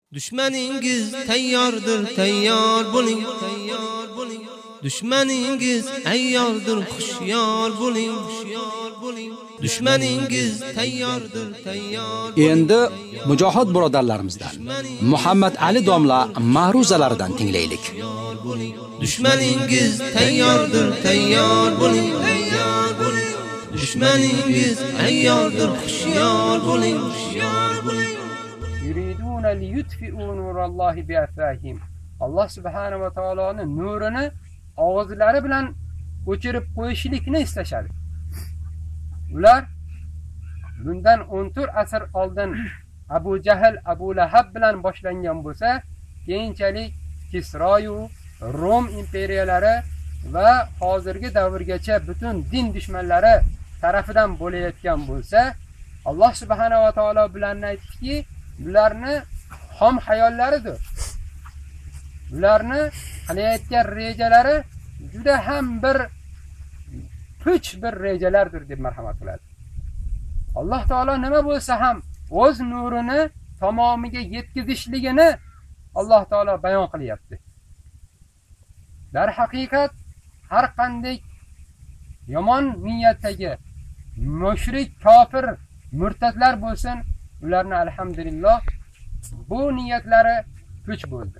Düşmaningiz tayyordir, tayyor bo'ling. Düşmaningiz ayyordir, xushyor bo'ling. Düşmaningiz tayyordir, tayyor. Endi mujohid birodarlarimizdan Muhammad Ali domla ma'ruzalaridan tinglaylik. Düşmaningiz tayyordir, tayyor bo'ling. Düşmaningiz ayyordir, xushyor bo'ling. Yuriduna liyutfi'u nurallahi bi'afahim. Allah subhanahu va taoloning nurini og'izlari bilan o'chirib qo'yishlikni istashadi. Ular bundan 14 asr oldin Abu Jahl, Abu Lahab bilan boshlangan bo'lsa, keyinchalik Kisroyu, Rom imperiyalari va hozirgi davrgacha butun din dushmanlari tarafidan bo'layotgan bo'lsa, Alloh subhanahu va taolo bilan aytdiki, bularni xom hayollaridir. Ularni qilayotgan rejalari juda ham bir puch bir rejalardir deb marhamat qiladi. Alloh taolo nima bo'lsa ham o'z nurini tamomiga yetkazishligini Alloh taolo bayon qilyapti. Dar haqiqat har qanday yomon niyatdagi mushrik, kofir, murtadlar bo'lsin, ularni alhamdulillah bu niyatlari puch bo'ldi.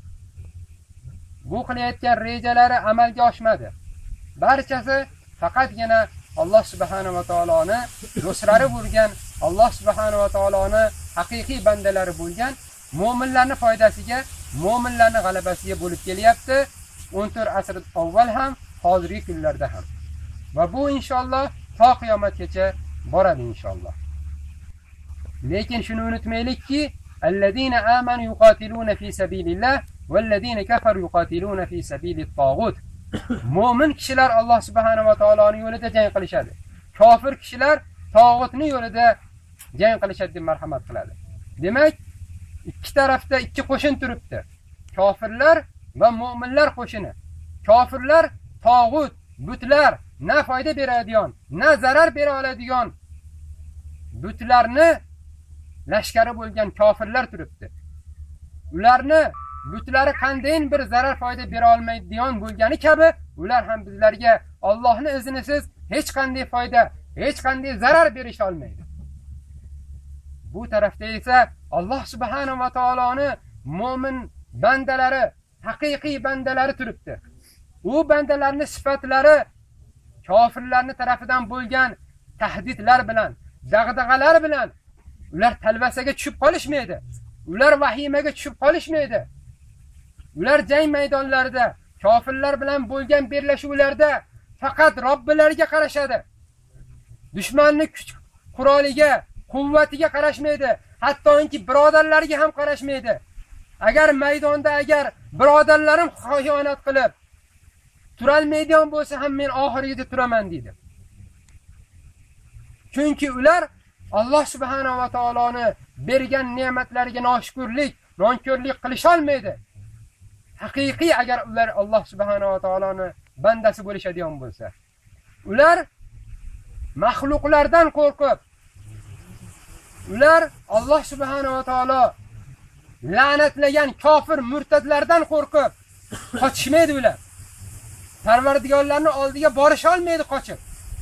Bu qilayotgan rejalari amalga oshmadi. Barchasi faqatgina Alloh subhanahu va taoloni do'stlari bo'lgan, Alloh subhanahu va taoloni haqiqiy bandalari bo'lgan mu'minlarning foydasiga, mu'minlarning g'alabasiga bo'lib kelyapti. 14 asr avval ham, hozirgi kunlarda ham. Va bu inshaalloh to qiyomatgacha boradi inshaalloh. Lekin shuni unutmaylikki, allazina amanu yuqatiluna fi sabilillah vallazina kafaru yuqatiluna fi sabilit tagut. Mo'min kishilar Alloh subhanahu va taoloning yo'lida jang qilishadi. Kofir kishilar tog'utning yo'lida jang qilishadi deb marhamat qiladi. Demak, ikki tarafda ikki qo'shin turibdi. Kofirlar va mu'minlar qo'shini. Kofirlar tog'ut, butlar, na foyda beradigan, na zarar bera oladigan butlarni lashkari bo'lgan kofirlar turibdi. Ularni butlari qandayin bir zarar foyda bera olmaydigan bo'lgani kabi, ular ham bizlarga Allohning iznisiz hech qanday foyda, hech qanday zarar berisha olmaydi. Bu tarafda esa Alloh subhanahu va taoloni mu'min bandalari, haqiqiy bandalari turibdi. U bandalarning sifatlari kofirlarning tarafidan bo'lgan tahdidlar bilan, dag'dag'alar bilan ular talvasaga tushib qolishmaydi. Ular vahimaga tushib qolishmaydi. Ular jang maydonlarida kofirlar bilan bo'lgan bellashuvlarda faqat Robbilariga qarashadi. Dushmanning kuch quroliga, quvvatiga qarashmaydi. Hattoki birodarlariga ham qarashmaydi. Agar maydonda birodarlarim xiyonat qilib turolmaydigan bo'lsa ham men oxirigacha turaman deydi. Chunki ular Alloh subhanahu va taoloni bergan ne'matlariga noshukrlik, nonko'rlik qilisha olmaydi. Haqiqiy agar ular Alloh subhanahu va taoloni bandasi bo'lishadigan bo'lsa, ular mahluqlardan qo'rqib, ular Alloh subhanahu va taolo la'natlagan kofir murtadlardan qo'rqib qochishmaydi ular. Parvardigorlarning oldiga borisha olmaydi qochib.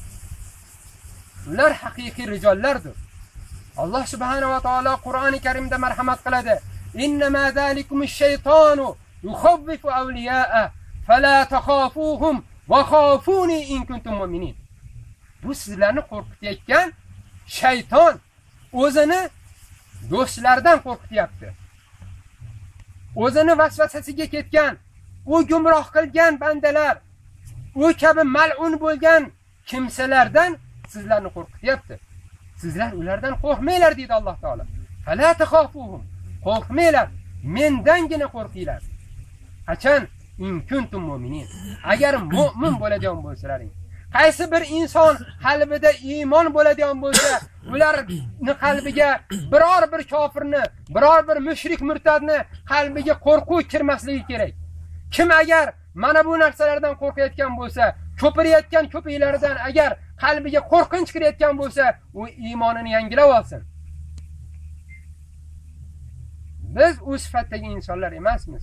Ular haqiqiy rijollardir. Alloh subhanahu va taolo Qur'oni Karimda marhamat qiladi. Innama zalikumish shaytonu yukhawwifu awliya'a fala takhafuhum va khafuni in kuntum mu'minin. Bu sizlarni qo'rqitayotgan shayton o'zini do'stlardan qo'rqityapti. O'zini vasvasasiga ketgan, u gumroh qilgan bandalar, u kabi mal'un bo'lgan kimsalardan sizlarni qo'rqityapti. Sizlar ulardan qo'rqmanglar deydi Alloh taolo. Fala takhafuhum. Qo'rqmanglar, mendangina qo'rqinglar. Qachon in kuntum mu'minin. Agar mu'min bo'ladigan bo'lsalaring. Qaysi bir inson qalbida iymon bo'ladigan bo'lsa, ularning qalbiga biror bir kofirni, biror bir mushrik murtadni qalbiga qo'rquv kirmasligi kerak. Kim agar mana bu narsalardan qo'rqayotgan bo'lsa, ko'pirayotgan ko'piklaridan agar qalbiga qo'rqinch kirayotgan bo'lsa, u iymonini yangilab olsin. Biz o sifatdagi insonlar emasmiz.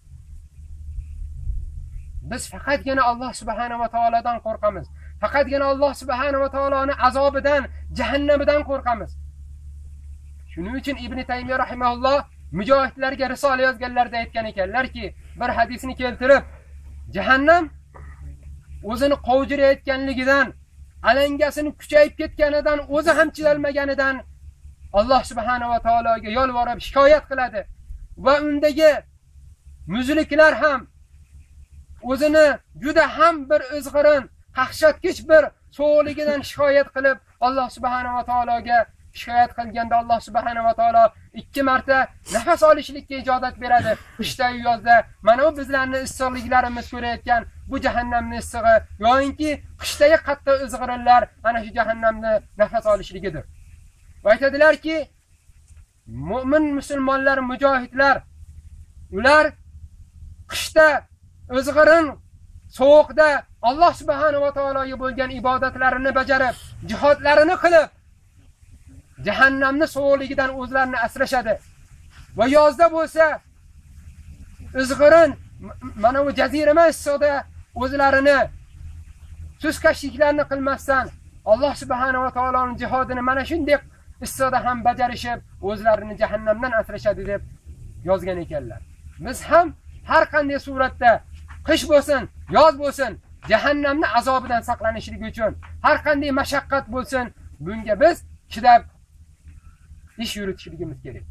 Biz faqatgina Alloh subhanahu va taolodan qo'rqamiz. Faqatgina Alloh subhanahu va taoloning azobidan, jahannamidan qo'rqamiz. Shuning uchun Ibn Taymiyo rahimahulloh mujohidlarga risola yozganlarida aytgan ekanlarki, bir hadisni keltirib, jahannam o'zini qovjirayotganligidan, alangasini kuchayib ketganidan, o'zi ham chidalmaganidan Alloh subhanahu va taologa yolvorib shikoyat qiladi va undagi muzliklar ham o'zini juda ham bir o'zg'irin, qaqshatkich bir so'ligidan shikoyat qilib Alloh subhanahu va taologa shikoyat qilganda Alloh subhanahu va taolo 2 marta nafas olishlikka ijozat beradi. Qishda yozda mana bu bizlarning issiqliklarimiz ko'rayotgan bu jahannamning issig'i yo'inki qishdagi qattiq o'zg'irinlar ana shu jahannamni nafas olishligidir. Va aytadilarki, mu'min musulmonlar, mujohidlar ular qishda o'zg'irin sovuqda Alloh subhanahu va taologa bo'lgan ibodatlarini bajarib, jihodlarini qilib jahannamning sovuqligidan o'zlarini asrashadi. Va yozda bo'lsa o'zg'irin mana bu jazirama issiqda o'zlarini suskashliklarni qilmasdan Alloh subhanahu va taoloning jihodini mana shunday issiqda ham bajarishib o'zlarini jahannamdan asrashadi deb yozgan ekanlar. Biz ham har qanday suratda qish bo'lsin, yoz bo'lsin, jahannamning azobidan saqlanishlik uchun har qanday mashaqqat bo'lsin, bunga biz chidab ish yuritishligimiz kerak.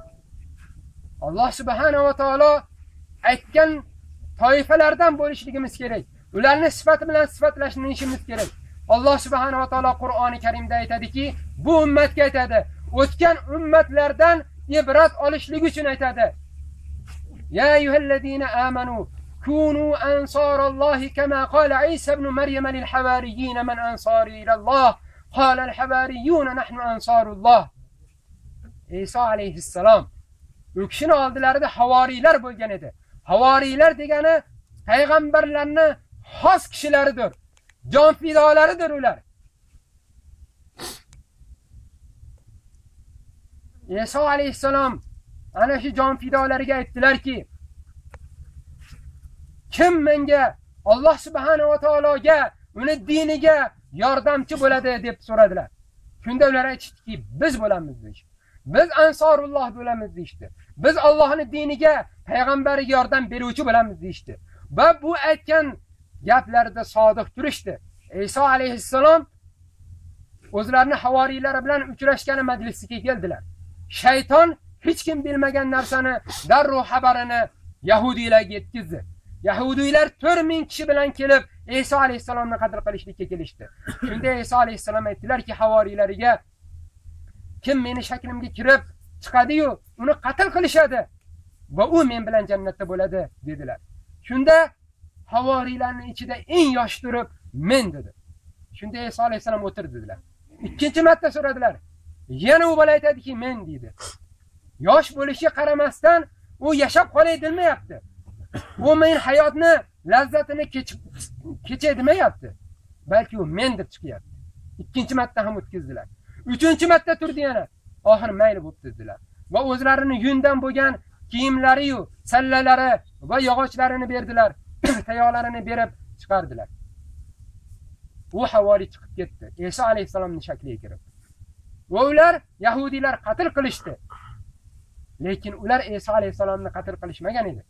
Alloh subhanahu va taolo aytgan toifalardan bo'lishligimiz kerak. Ularni sifati bilan sifatlashimiz kerak. Alloh subhanahu va taolo Qur'oni Karimda aytadiki, bu ummatga aytadi, o'tgan ummatlardan ibrat olishlik uchun aytadi. Ya ayyuhallazina amanu kunu ansarallohi kama qala Isa ibn Maryam lil havariyin man ansari ila Allah qala al havariyun nahnu ansarulloh. İsa alayhissalom u kishini oldilarida havoriylar bo'lgan edi. Havoriylar degani payg'ambarlarning xos kishilaridir. Jon fidolaridir ular. İsa alayhissalom ana shu jon fidolariga aytdilarki, kim menga Alloh subhanahu va taologa, uni diniga yordamchi bo'ladi deb so'radilar. Shunda ular aytishdiki, biz bo'lamiz deydi. Biz ansorulloh bo'lamiz deydi. Biz Allohning diniga, payg'ambariga yordam beruvchi bo'lamiz deydi. Va bu aytgan gaplarida sodiq turishdi. İsa alayhissalom o'zlarining havoriylari bilan uchrashgan majlisga keldilar. Shayton hech kim bilmagan narsani darrov xabarini yahudiylarga yetkazdi. Yahudiylar 4000 kishi bilan kelib İsa alayhissalomni qatl qilishlikka kelishdi. Shunda İsa alayhissalom aytdilarki havoriylariga, kim meni shaklimga kirib chiqadi-yu, uni qatl qilishadi va u men bilan jannatda bo'ladi dedilar. Shunda havoriylarning ichida eng yosh turib men dedi. Shunda İsa alayhissalom o'tir dedilar. Ikkinchi marta so'radilar. Yana u bola aytadiki men dedi. Yosh bo'lishiga qaramasdan u yashab qolay demayapti. U men hayotni lazzatini kechay demayapti. Balki u men deb chiqyapti. Ikkinchi marta ham o'tkazdilar. Uchinchi marta turdi yana. Oxir mayli bo'pti dedilar. Va o'zlarining yundan bo'lgan kiyimlari-yu, sallalari va yog'ochlarini berdilar. Tayoqlarini berib chiqardilar. Bu havori chiqib ketdi. İsa alayhissalomning shakliga kirib. Va ular yahudiylar qatl qilishdi. Lekin ular İsa alayhissalomni qatl qilishmagan edi.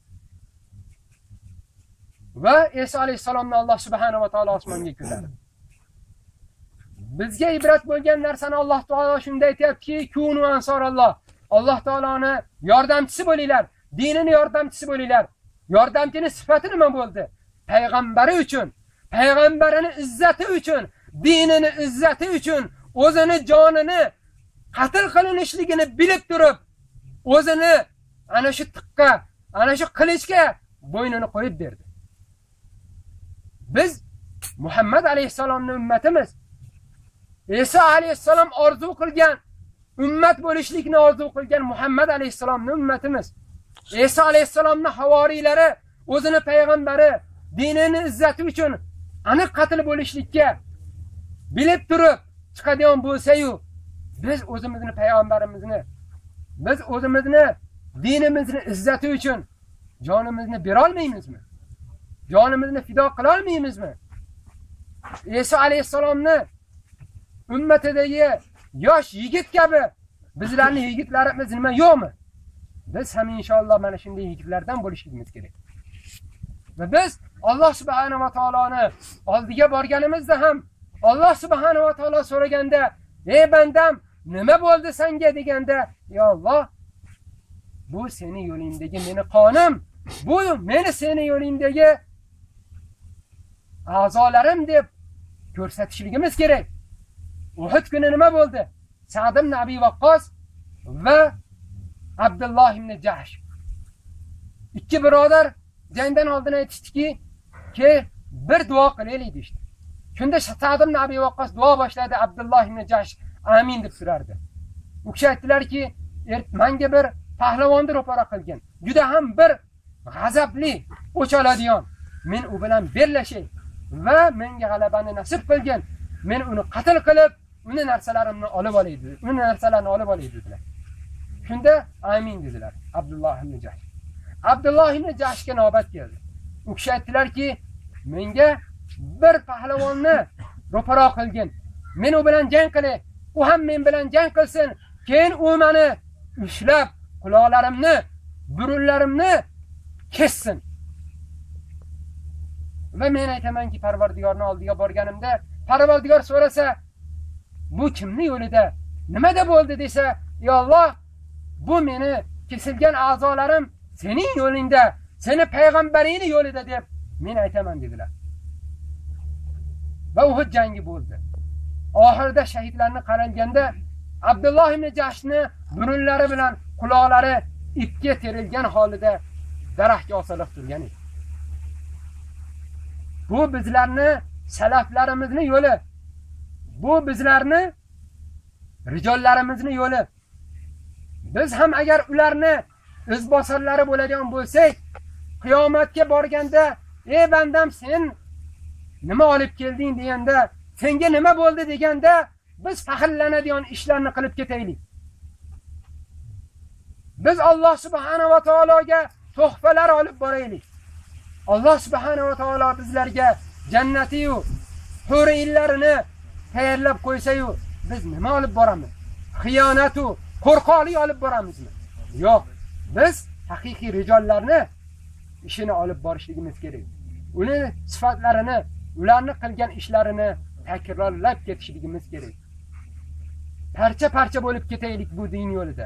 Va İsa alayhissalomni Alloh subhanahu va taolo osmonga ko'tardi. Bizga ibrat bo'lgan narsani Alloh taolo shunday aytayaptiki, kunu ansoralloh. Alloh taoloni yordamchisi bo'linglar, dinini yordamchisi bo'linglar. Yordamchining sifati nima bo'ldi? Payg'ambari uchun, payg'ambarining izzati uchun, dinining izzati uchun o'zini jonini qatl qilinishligini bilib turib, o'zini ana shu tiqqa, ana shu qilichga bo'ynini qo'yib berdi. Biz Muhammad alayhissalomning ummatimiz. İsa alayhissalom orzu qilgan ummat bo'lishlikni orzu qilgan Muhammad alayhissalomning ummatimiz. İsa alayhissalomning havoriylari o'zini payg'ambari, dinining izzati uchun aniq qatl bo'lishlikka bilib turib chiqadigan bo'lsa-yu, biz o'zimizni payg'ambarimizni, biz o'zimizni dinimizni izzati uchun jonimizni bera olmaymizmi? Jonimizni fido qila olmaymizmi? Isa alayhisalomni ummatidagi yosh yigit kabi bizlarning yigitlarimiz nima yo'qmi? Biz ham inshaalloh mana shunday yigitlardan bo'lishimiz kerak. Va biz Alloh subhanahu va taoloni oldiga borganimizda ham Alloh subhanahu va taolo so'raganda, "Ey bandam, nima bo'ldi senga?" deganda, "Ya Alloh, bu seni yo'lingdagi meni qonim, bu meni seni yo'lingdagi a'zolarim" deb ko'rsatishligimiz kerak. Uhud kuni nima bo'ldi? Sa'd ibn Abi Waqqas va Abdullah ibn Jahsh ikki birodar jangdan oldin aytishdiki, bir duo qilaylik deydi. Shunda Sa'd ibn Abi Waqqas duo boshladi, Abdullah ibn Jahsh amin deb turardi. U kishi aytdilarki, menga bir pahlavonni ro'para qilgan, juda ham bir g'azabli, o'ch oladigan, men u bilan bellashay va menga g'alabani nasib qilgan, men uni qatl qilib, uni narsalarimni olib olay dedi. Uni narsalarni olib olay dedilar. Shunda amin dedilar Abdullah ibn Jahsh. Abdullah ibn Jahshga navbat keldi. U kishi aytdilarki, menga bir pahlavonni ro'para qilgan, men u bilan jang qilay, u ham men bilan jang qilsin, keyin u meni ushlab quloqlarimni, burunlarimni kessin. Va men aytamanki, Parvardigorning oldiga borganimda, Parvardigor so'rasa, bu kimning yo'lida, nimada bo'ldi desa, "Ya Alloh, bu meni kesilgan a'zolarim sening yo'lingda, seni payg'ambaringning yo'lida" deb men aytaman dedilar. Va Uhud jangi bo'ldi. Oxirida shahidlarni qaralganda Abdullah ibn Jahshni burunlari bilan quloqlari ipga terilgan holida daraxtga osilib turgan edi. Bu bizlarni salaflarimizning yo'li. Bu bizlarni rijollarimizning yo'li. Biz ham agar ularni izbosarlari bo'ladigan bo'lsak, qiyomatga borganda, "Ey bandam, sen nima olib kelding?" deganda, "Senga nima bo'ldi?" deganda, biz faxrlanadigan ishlarni qilib ketaylik. Biz Alloh subhanahu va taologa tuhfalar olib boraylik. Alloh subhanahu va taolo bizlarga jannati-yu hurillarini tayyorlab qo'ysa-yu, biz nima olib boramiz? Xiyonatu, qo'rqoqlik olib boramizmi? Yo'q. Biz haqiqiy rijollarni ishini olib borishligimiz kerak. Uni sifatlarini, ularni qilgan ishlarini takrorlab ketishligimiz kerak. Parcha-parcha bo'lib ketaylik bu din yo'lida.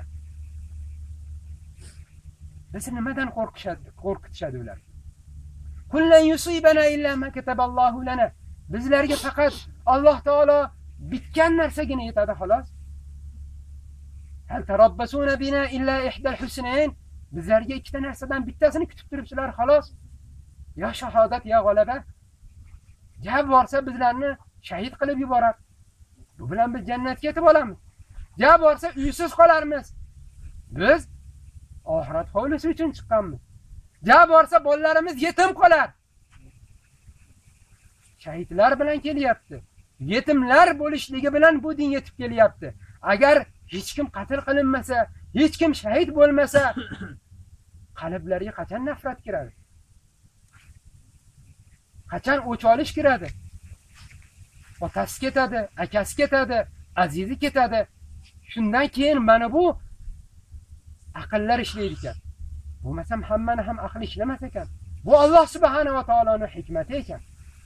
Bizni nimadan qo'rqitishadi ular? Kullan yusibana illa ma kataballohu lana. Bizlarga faqat Alloh taolo bitgan narsagina yetadi xolos. Hal tarabbasuna bina illa ihdal husnayn. Bizlarga ikkita narsadan bittasini kutib turibsizlar xolos. Ya shahodat ya g'alaba. Javob borsa bizlarni shahid qilib yuboradi. Bu bilan biz jannatga yetib olamiz. Javob borsa uysiz qolarmiz. Biz oxirat hovlisi uchun chiqqanmiz. Javob borsa bolalarimiz yetim qolar. Shahidlar bilan kelyapti. Yetimlar bo'lishligi bilan bu din yetib kelyapti. Agar hech kim qatl qilinmasa, hech kim shahid bo'lmasa, qalblarga qachon nafrat kiradi? Qachon o'ch olish kiradi? Otasi ketadi, akasi ketadi, azizi ketadi. Shundan keyin mana bu aqllar ishlaydi ekan. Bo'lmasam hammani ham aql ishlamas ekan. Bu Alloh subhanahu va taoloning hikmati ekan.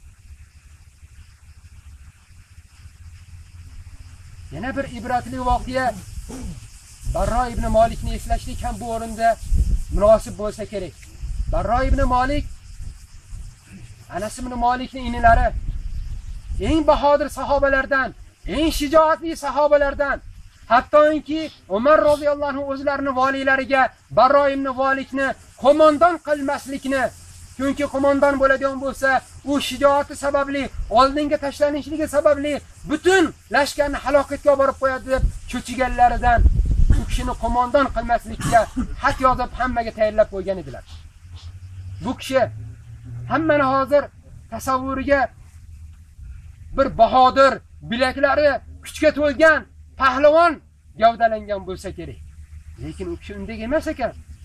Yana bir ibratli voqea Barro ibn Malikni eslashlik ham bu o'rinda munosib bo'lsa kerak. Barro ibn Malik Anas ibn Malikning inilari, eng bahodir sahobalardan, eng shijoatli sahobalardan. Hattoki Umar roziyallohu anhu o'zlarining valiylariga Barro ibn Malikni qo'mondon qilmaslikni, chunki qo'mondon bo'ladigan bo'lsa, u shijoati sababli, oldinga tashlanishligi sababli butun lashkarni halokatga olib borib qo'yadi deb cho'chiganlaridan u kishini qo'mondon qilmaslikka xat yozib hammaga tayyorlab qo'ygan edilar. Bu kishi hammani hozir tasavvuriga bir bahodir, bilaklari kuchga to'lgan pahlavon gavdalangan bo'lsa kerak. Lekin u kishi undek emas ekan.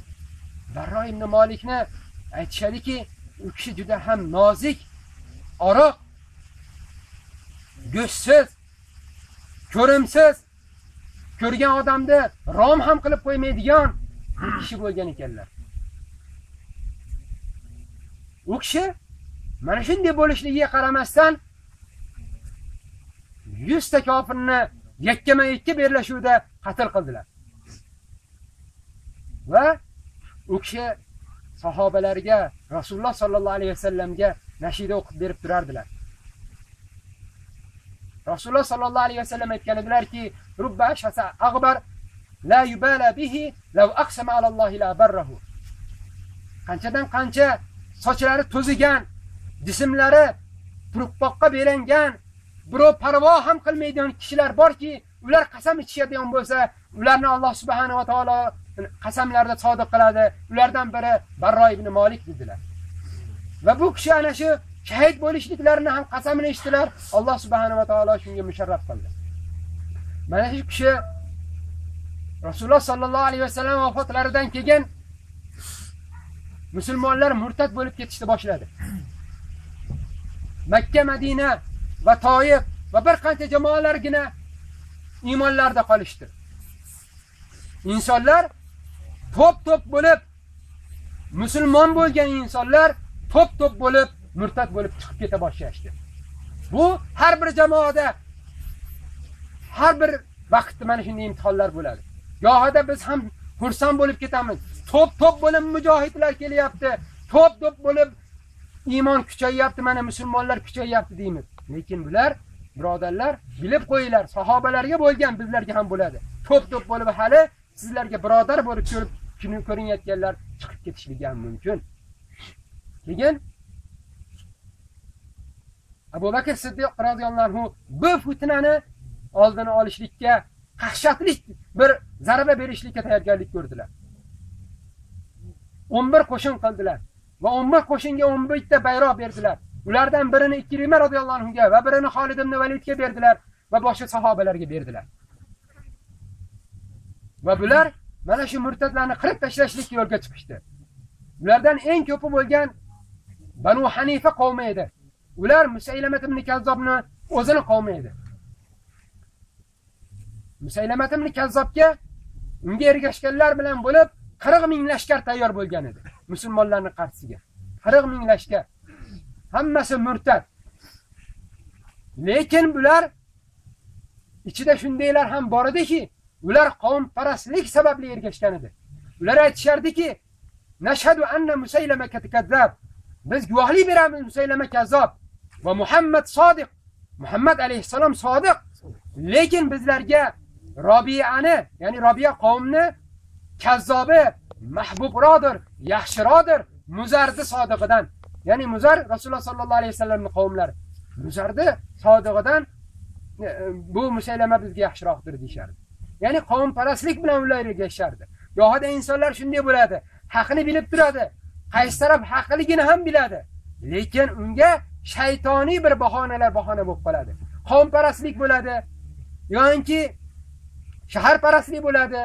Barro ibn Malikni aytishadiki, u kishi juda ham nozik, oriq, go'shtsiz, ko'rimsiz, ko'rgan odamni rom ham qilib qo'ymaydigan bir kishi bo'lgan ekanlar. U kishi mana shunday bo'lishligiga qaramasdan 100 ta kofirni yakkama-yakka birlashuvda qatl qildilar. Va u kishi sahobalarga, Rasululloh sallallohu alayhi vasallamga nashida o'qib berib turardilar. Rasululloh sallallohu alayhi vasallam aytgan edilarki, "Rubba ashasa aghbar la yubala bihi law aqsama ala Allohi la barrahu." Qanchadan qancha sochlari to'zigan, jismlari turqoqqa belangan, birov parvo ham qilmaydigan kishilar borki, ular qasam ichishadigan bo'lsa, ularni Alloh subhanahu va taolo qasamlarda sodiq qiladi. Ulardan biri Barro ibn Malik dedilar. Va bu kishi ana shu shahid bo'lishliklarini ham qasamini eshitdilar. Alloh subhanahu va taolo shunga musharraf qildi. Mana shu kishi Rasululloh sallallohu alayhi vasallam vafotlaridan keyin musulmonlar murtad bo'lib ketishni boshladi. Makka, Madina va Toyib va bir qancha jamoalargina iymonlarda qolishdi. İnsanlar top bo'lib, musulmon bo'lgan insonlar top bo'lib, murtad bo'lib chiqib keta boshlashdi. Bu har bir jamoada, har bir vaqtda mana shunday imtihonlar bo'ladi. Gohida biz ham xursand bo'lib ketamiz. Top bo'lib mujohidlar kelyapti. Top bo'lib iymon kuchayyapti, mana musulmonlar kuchayyapti deymiz. Lekin bular, birodarlar, bilib qo'yinglar, sahobalarga bo'lgan bizlarga ham bo'ladi. Top bo'lib hali sizlarga birodar bo'lib ko'rinayotganlar chiqib ketishligi ham mumkin. Keyin Abu Bakr Siddiq radhiyallohu anhu bu fitnani oldini olishlikka qahshatli bir zarba berishlikka tayyorgarlik ko'rdilar. 11 qo'shin qildilar va 11 qo'shinga 11 ta bayroq berdilar. Ulardan birini Ikrima radhiyallohu anhuga va birini Xolid ibn Validga berdilar va boshqa sahobalarga berdilar. Va bular mana shu murtadlarni qirib tashlashlikka yo'lga chiqishdi. Ulardan eng ko'pi bo'lgan Banu Hanifa qavmi edi. Ular Musaylamat ibn Kazzobni o'zini qavmi edi. Musaylamat ibn Kazzobga unga ergashganlar bilan bo'lib 40 ming lashkar tayyor bo'lgan edi. Musulmonlarning qarshisiga. 40 ming lashkar. Hammasi murtad. Lekin bular ichida shundaylar ham bor ediki, ular qavmparastlik sababli ergashgan edi. Ular aytishardiki, "Nashhadu anna Musaylama kazzab." Biz guvohlik beramiz, Musaylama kazzob va Muhammad sodiq. Muhammad alayhisalom sodiq. Lekin bizlarga Robiyani, ya'ni Robiya qavmni kazzobi mahbubrodir, yaxshirodir Muzardi sodiqidan. Ya'ni Muzar Rasululloh sallallohu alayhi vasallamning qavmlari. Muzardi sodiqidan bu Musaylama bizga yaxshiroqdir deyishardi. Ya'ni qavmparastlik bilan ular ergashardi. Yo'g'ida insonlar shunday bo'ladi. Haqni bilib turadi. Qaysi taraf haqligini ham biladi. Lekin unga shaytoniy bir bahona bo'lib qoladi. Qavmparastlik bo'ladi, yoki shaharparastlik bo'ladi,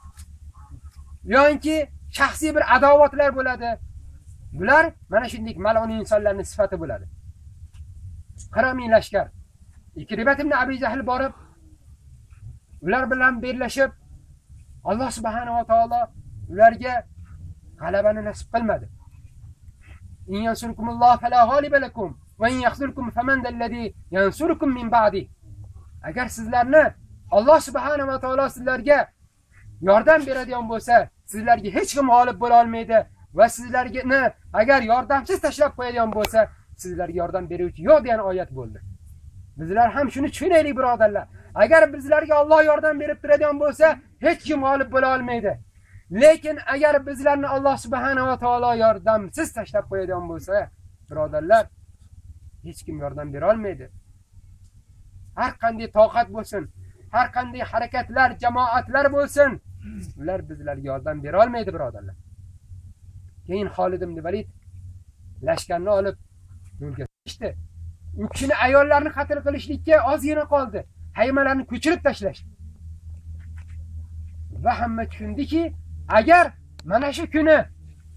yoki shaxsiy bir adovatlar bo'ladi. Bular mana shunday mal'un insonlarning sifati bo'ladi. 40 ming lashkar. Ikribat ibn Abi Jahl borib ular bilan birlashib Alloh subhanahu va taolo ularga g'alabani nasib qilmadi. In yansurkumulloh fala g'oliba lakum va in yakhzulkum faman alladhi yansurukum min ba'di. Agar sizlarni Alloh subhanahu va taolo sizlarga yordam beradigan bo'lsa, sizlarga hech kim g'olib bo'la olmaydi va sizlarga agar yordamsiz tashlab qo'yadigan bo'lsa, sizlarga yordam beruvchi yo'q degan oyat bo'ldi. Bizlar ham shuni tushunaylik, birodarlar. Agar bizlarga Alloh yordam berib turadigan bo'lsa, hech kim g'olib bo'la olmaydi. Lekin agar bizlarni Alloh subhanahu va taolo yordamsiz tashlab qo'yadigan bo'lsa, birodarlar, hech kim yordam bera olmaydi. Har qanday toqat bo'lsin, har qanday harakatlar, jamoatlar bo'lsin, ular bizlarga yordam bera olmaydi, birodarlar. Keyin Xolid ibn Valid lashkarni olib yo'lga chiqdi. U kishini ayollarni qatl qilishlikka ozgina qoldi. Haymalarni ko'chirib tashlashdi. Va hamma tushundiki, agar mana shu kuni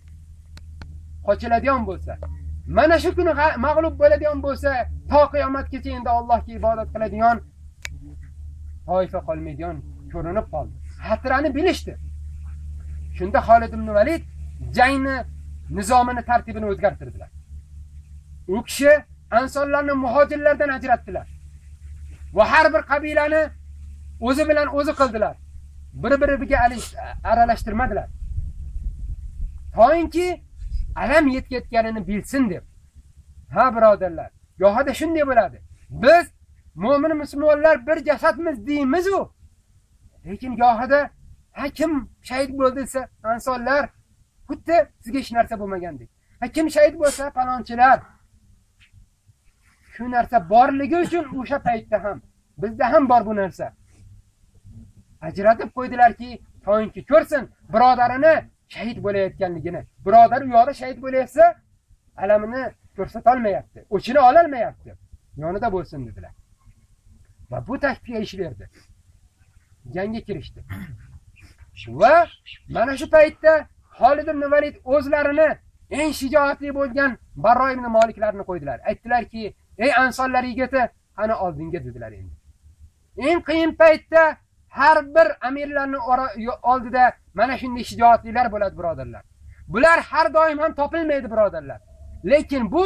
qochiladigan bo'lsa, mana shu kuni mag'lub bo'ladigan bo'lsa, to qiyomatgacha endi Allohga ibodat qiladigan toifa qolmaydigan ko'rinib qoldi. Xatrani bilishdi. Shunda Xolid ibn Valid jangni nizomini, tartibini o'zgartirdilar. U kishi ansonlarni muhojirlardan ajratdilar. Va har bir qabilani o'zi bilan o'zi qildilar. Bir-biriga aralashtirmadilar. To'yinki alam yetganini bilsin deb. Ha birodarlar, yo'qda shunday bo'ladi. Biz mo'min musulmonlar bir jasadmiz deymiz-ku. Lekin yo'qda kim shahid bo'ldi desa, ansonlar xuddi sizga hech narsa bo'lmagandek. Kim shahid bo'lsa, falonchilar. Shu narsa borligi uchun o'sha paytda ham bizda ham bor bu narsa. Ajratib qo'ydilarki, to'yinki ko'rsin birodarini shahid bo'layotganligini. Birodar u yoqda shahid bo'layotsa, alamini ko'rsata olmayapti, o'chini ola olmayapti. Yonida bo'lsin dedilar. Va bu taktikga ish berdi. Jangga kirishdi. Va mana shu paytda Xolid ibn Valid o'zlarini eng shijoatli bo'lgan Barro ibn Maliklarni qo'ydilar. Aytdilarki, ey ansonlar yigiti, qani oldinga dedilar endi. Eng qiyin paytda har bir amirlarning oldida mana shunday shijoatlilar bo'ladi birodarlar. Bular har doim ham topilmaydi birodarlar. Lekin bu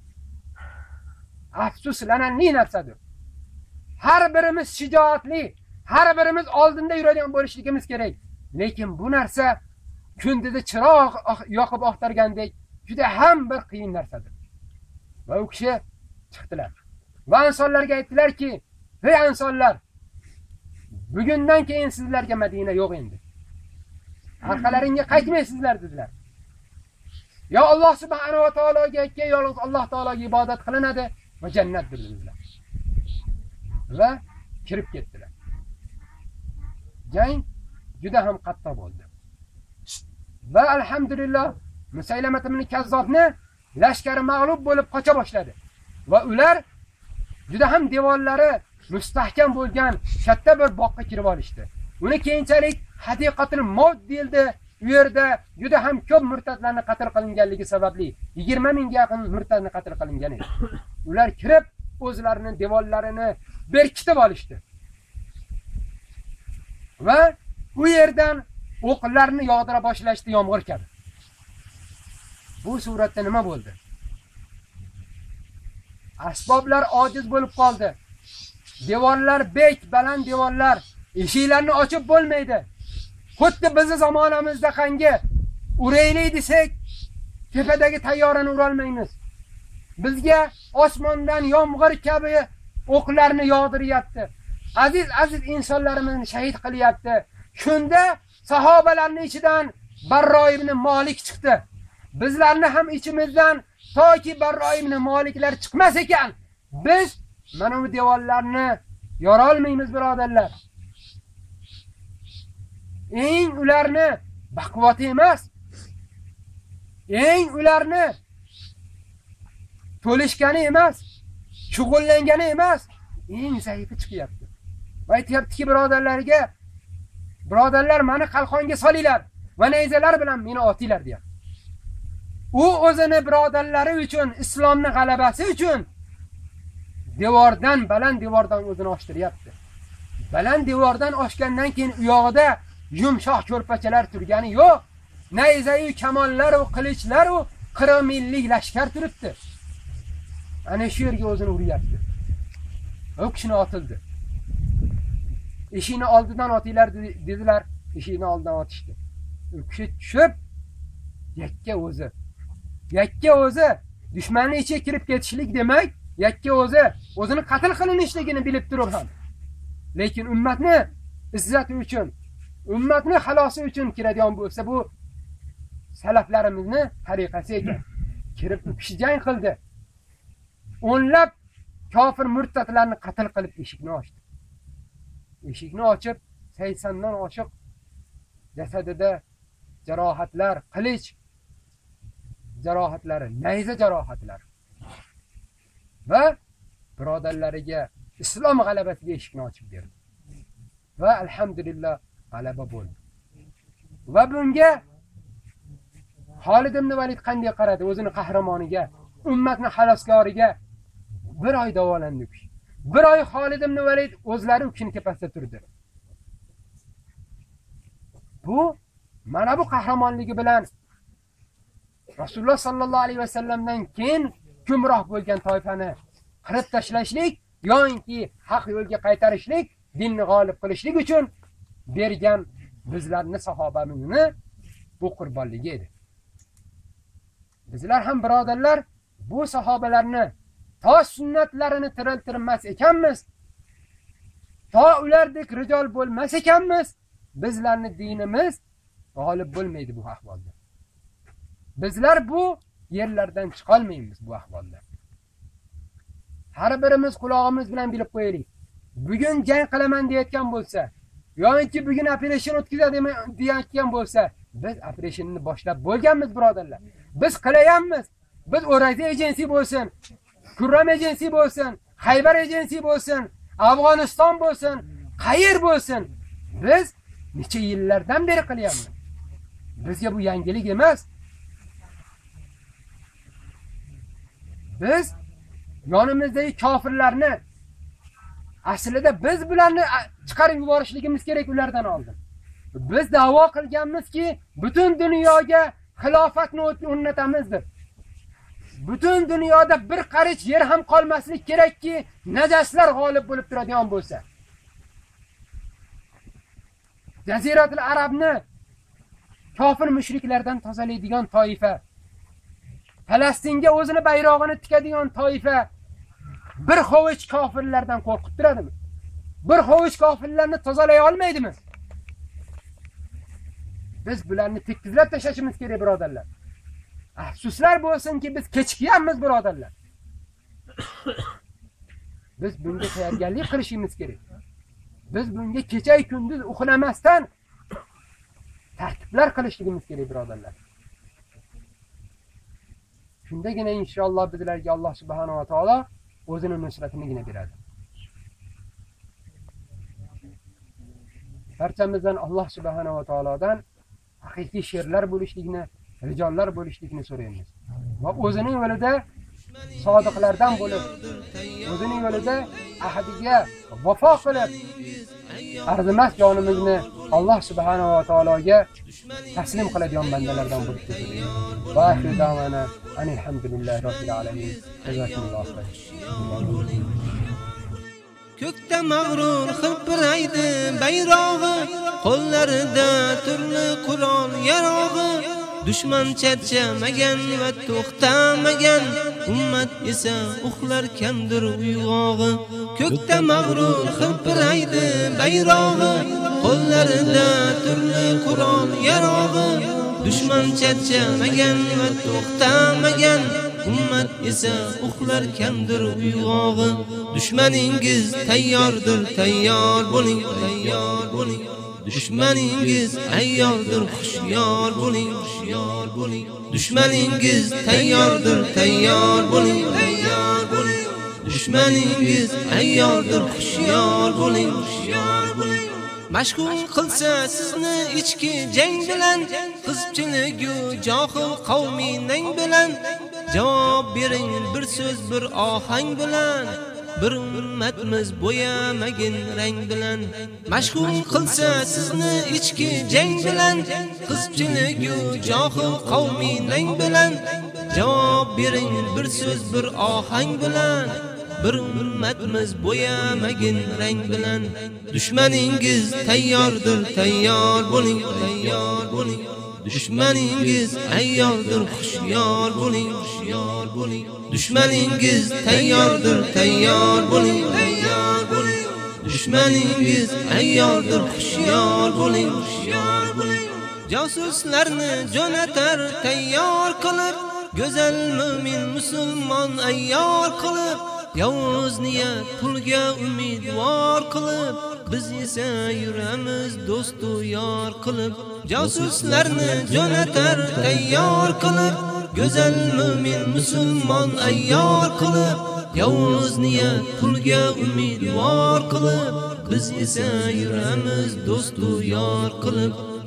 afsuslanarli narsadir. Har birimiz shijoatli, har birimiz oldinda yuradigan bo'lishligimiz kerak. Lekin bu narsa kunduzda chiroq yoqib oqtargandek juda ham bir qiyin narsadir. Va u kishi chiqdilar. Va ansonlarga aytdilarki, "Ey ansonlar, bugundan keyin sizlarga Madina yo'q endi. Orqalaringga qaytmaysizlar" dedilar. Ya Alloh subhanahu va taologa yolg'iz Alloh taologa ibodat qilinadi va jannat dedilar. Va kirib ketdilar. Jang juda ham qattiq bo'ldi. Va alhamdulillah Musaylamat ibn Kazzobni lashkari mag'lub bo'lib qocha boshladi. Va ular juda ham devorlari mustahkam bo'lgan katta bir boqqa kirib olishdi. Uni keyinchalik hadiqatul maut deyildi. U yerda juda ham ko'p murtadlarni qatl qilinganligi sababli 20 mingga yaqin murtadni qatl qilingan edi. Ular kirib o'zlarining devorlarini berkitib olishdi. Va u yerdan o'qlarni yog'dira boshlashdi yomg'ir kabi. Bu suratda nima bo'ldi? Asboblar ojiz bo'lib qoldi. Devorlar bek, baland devorlar, eshiklarni ochib bo'lmaydi. Xuddi bizning zamonamizda qangi uraylik desak, tepadagi tayyorani ura olmaymiz. Bizga osmondan yomg'ir kabi o'qlarni yog'diryapti. Aziz insonlarimizni shahid qilyapti. Shunda sahobalarning ichidan Barro ibn Malik chiqdi. Bizlarni ham ichimizdan toki Barro ibn Maliklar chiqmas ekan, biz mana bu devorlarni yora olmaymiz birodarlar. Eng ularni baquvvati emas. Eng ularni to'lishgani emas, shug'ullangani emas, eng zaifi chiqyapti. Va aytayaptiki birodarlarga, birodarlar meni qalqonga solinglar va nayzalar bilan meni otinglar deyapti. U o'zini birodarlari uchun, islomning g'alabasi uchun devordan, baland devordan o'zini oshtiryapti. Baland devordan oshgandan keyin u yog'ida yumshoq ko'rpachalar turgani yo'q. Nayza-yu kamonlar va qilichlar va 40 minglik lashkar turibdi. Ana shu yerga o'zini uryapti. O kishini otildi. Eshikni oldidan otinglar dedilar, eshikni oldidan otishdi. U kishi tushib yakka o'zi dushmanning ichiga kirib ketishlik demak, yakka o'zini qatl qilinishligini bilib turib ham. Lekin ummatni izzati uchun, ummatni xalosi uchun kiradigan bo'lsa, bu salaflarimizning tariqasi ekan. Kirib u kishi jang qildi. O'nlab kofir murtatlarni qatl qilib eshikni ochdi. Eshikni ochib, 80 dan oshiq jasadida jarohatlar, qilich jarohatlari, nayza jarohatlari. Va birodarlariga islom g'alabasiga eshikni ochib berdi. Va alhamdulillah g'alaba bo'ldi. Va bunga Xolid ibn Valid qanday qaradi o'zini qahramoniga, ummatning xaloskoriga? Bir oy davolandi u kishi. Bir oy Xolid ibn Valid o'zlari u kishining tepasida turdi. Bu mana bu qahramonligi bilan Rasululloh sallallohu alayhi vasallamdan keyin gumroh bo'lgan toifani qirib tashlashlik yoki haq yo'lga qaytarishlik, dinni g'olib qilishlik uchun bergan bizlarning sahobamizni bu qurbonligi edi. Bizlar ham birodarlar bu sahobalarni to sunnatlarini tiriltirmas ekanmiz, to ulardek rijol bo'lmas ekanmiz, bizlarning dinimiz g'olib bo'lmaydi bu ahvolda. Bizlar bu yerlardan chiqa olmaymiz bu ahvolda. Har birimiz quloqimiz bilan bilib qo'yaylik. Bugun jang qilaman deyotgan bo'lsa, yoki bugun operation o'tkazadiman deyotgan bo'lsa, biz operationni boshlab bo'lganmiz birodarlar. Biz qilayapmiz. Biz O'razi agency bo'lsin, Kurram agency bo'lsin, Xaybar agency bo'lsin, Afg'oniston bo'lsin, qayer bo'lsin, biz necha yillardan beri qilyapmiz. Bizga bu yangilik emas. Biz yonimizdagi kofirlarni aslida biz bularni chiqarib yuborishligimiz kerak ulardan oldin. Biz da'vo qilganmizki, butun dunyoga xilofatni o'rnatamiz deb. Butun dunyoda bir qarich yer ham qolmaslik kerakki, najaslar g'olib bo'lib turadigan bo'lsa. Jaziratul Arabni kofir mushriklardan tozalaydigan toifa, Falastinga o'zini bayrog'ini tikadigan toifa bir xo'vich kofirlardan qo'rqib turadimi? Bir xo'vich kofirlarni tozalay olmaydimi? Biz bularni tekizlab tashlashimiz kerak birodarlar. Afsuslar bo'lsinki biz kechikyapmiz birodarlar. Biz bunga tayyorgarlik qilishimiz kerak. Biz bunga kecha-yu kunduz uxlamasdan tartiblar qilishligimiz kerak birodarlar. Shundagina inshaalloh bizlarga Alloh subhanahu va taolo o'zining nusratini beradi. Barchamizdan Alloh subhanahu va taolodan haqiqiy sherlar bo'lishligini, rijollar bo'lishligini so'raymiz. Va o'zining yo'lida sodiqlardan bo'lib, o'zining yo'lida ahdiga vafo qilib, arzimas jonimizni Alloh subhanahu va taologa taslim qiladigan bandalardan bo'lib ketdik. Va axiru davana alhamdulillahi robbil alamin. Jazakumullohu xayr. Ko'kda mag'rur hilpiraydi bayrog'i, qo'llarida turli Qur'on yarog'i. Dushman charchamagan va to'xtamagan, ummat esa uxlarkandir uyg'og'i. Ko'kda mag'rur hilpiraydi bayrog'i, qo'llarida turli Qur'on yarog'i. Dushman charchamagan va to'xtamagan, ummat esa uxlarkandir uyg'og'i. Dushmaningiz tayyordir, tayyor bo'ling, tayyor bo'ling. Dushmaningiz ayyordir, xushyor bo'ling, xushyor bo'ling. Dushmaningiz tayyordir, tayyor bo'ling, tayyor bo'ling. Dushmaningiz ayyordir, xushyor bo'ling, xushyor bo'ling. Mashg'ul qilsa sizni ichki jang bilan, qizchilik-u johil qavmining bilan, javob bering bir so'z bir ohang bilan. Bir ummatmiz bo'yamagin rang bilan. Mashg'ul qilsa sizni ichki jang bilan, qizchilik-u johil qavmining bilan, javob bering bir so'z bir ohang bilan. Bir ummatmiz bo'yamagin rang bilan. Dushmaningiz tayyordir, tayyor bo'ling, tayyor bo'ling. Dushmaningiz ayyordir, xushyor bo'ling, xushyor bo'ling. Dushmaningiz tayyordir, tayyor bo'ling, tayyor bo'ling. Dushmaningiz ayyordir, xushyor bo'ling, xushyor bo'ling. Josuslarni jo'natar tayyor qilib, go'zal mu'min musulmon ayyor qilib, yovuz niyat pulga umidvor qilib, biz esa yuramiz do'stu yor qilib. Josuslarni jo'natar tayyor qilib, go'zal mu'min musulmon ayyor qilib, yovuz niyat pulga umidvor qilib, biz esa yuramiz do'stu yor qilib.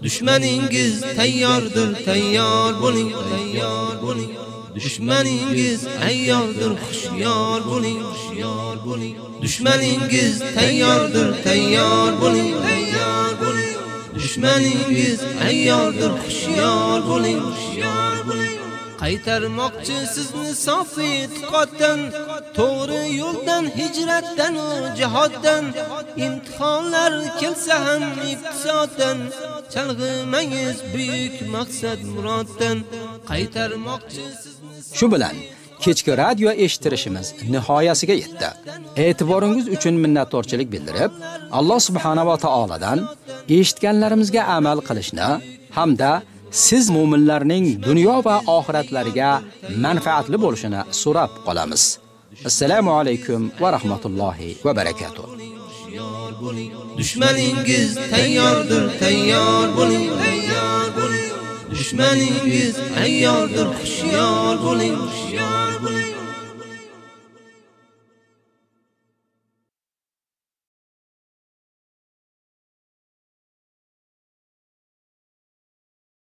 Dushmaningiz tayyordir, tayyor bo'ling, tayyor bo'ling. Dushmaningiz ayyordir, hushyor bo'ling, hushyor bo'ling. Dushmaningiz tayyordir, tayyor bo'ling, tayyor bo'ling. Dushmaningiz ayyordir, hushyor bo'ling, hushyor bo'ling. Qaytarmoqchi sizni sofi e'tiqoddan, to'g'ri yo'ldan, hijratdan va jihoddan. Imtihonlar kelsa ham iqtisoddan, chalg'imangiz buyuk maqsad muroddan. Qaytarmoqchi sizni. Shu bilan kechki radio eshittirishimiz nihoyasiga yetdi. E'tiboringiz uchun minnatdorchilik bildirib, Alloh subhanahu va taoladan eshitganlarimizga amal qilishni hamda siz mu'minlarning dunyo va oxiratlariga manfaatli bo'lishini so'rab qolamiz. Assalomu alaykum va rahmatullohi va barakatuh. Dushmaningiz tayyordir, tayyor bo'ling, tayyor bo'ling. Dushmaningiz ayyordir, hushyor bo'ling, hushyor bo'ling.